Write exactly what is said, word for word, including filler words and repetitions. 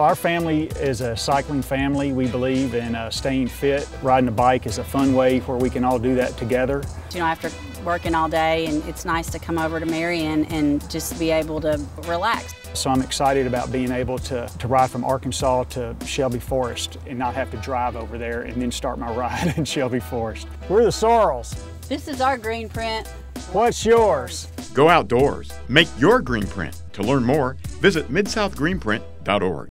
Our family is a cycling family. We believe in uh, staying fit. Riding a bike is a fun way where we can all do that together. You know, after working all day, and it's nice to come over to Marion and just be able to relax. So I'm excited about being able to, to ride from Arkansas to Shelby Forest and not have to drive over there and then start my ride in Shelby Forest. We're the Sorrels. This is our Greenprint. What's yours? Go outdoors. Make your Greenprint. To learn more, visit mid south greenprint dot org.